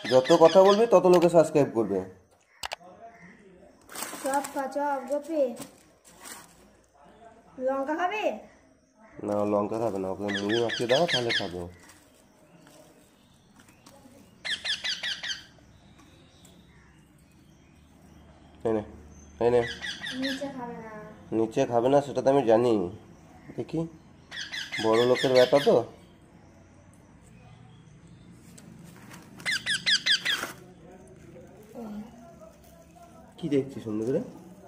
যত কথা বলবি তত লোকে সাবস্ক্রাইব করবে। চপ খা চপ গোপি। লঙ্কা খাবে? না লঙ্কা খাবে না, ওকে মুড়ি মাখিয়ে দাও তাহলে খাবে। এনে এনে নিচে খাবে না। নিচে খাবে না সেটা তো আমি জানি, দেখি বড় লোকের ব্যাটা তো। কি দেখছি সুন্দর করে?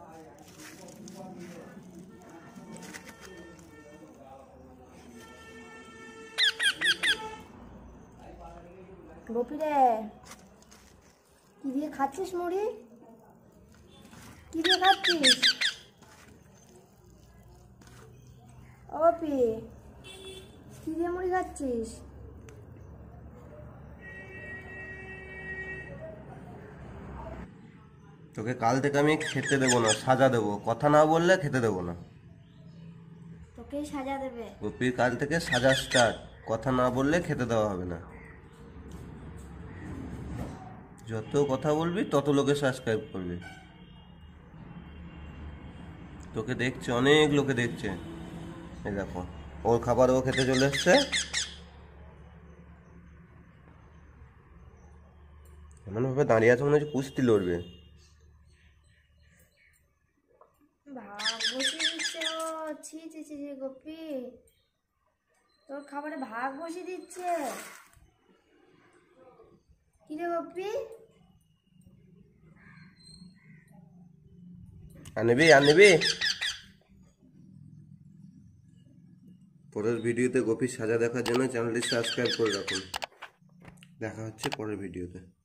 গোপি রে, কি দিয়ে খাচ্ছিস মুড়ি? কি দিয়ে খাচ্ছিস? ও গোপি, কি দিয়ে মুড়ি খাচ্ছিস? তোকে কাল থেকে আমি খেতে দেবো না, সাজা দেবো, কথা না বললে খেতে দেবো না। তোকেই সাজা দেবে? গোপির কাল থেকে সাজা স্টার্ট, কথা না বললে খেতে দেওয়া হবে না। যত কথা বলবি তত লোকে সাবস্ক্রাইব করবে। তোকে দেখছে, অনেক লোকে দেখছে। এই দেখো ওর খাবার ও খেতে চলে এসছে। এমন ভাবে দাঁড়িয়ে আছে মনে হচ্ছে কুস্তি লড়বে। ভাগ বসিয়ে দিচ্ছে ও। ছি ছি ছি ছি গোপি, তোর খাবারে ভাগ বসিয়ে দিচ্ছে। কি রে গোপি? আনবি আনবি। পরের ভিডিওতে গোপীর সাজা দেখার জন্য চ্যানেলটি সাবস্ক্রাইব করে রাখুন। দেখা হচ্ছে পরের ভিডিওতে।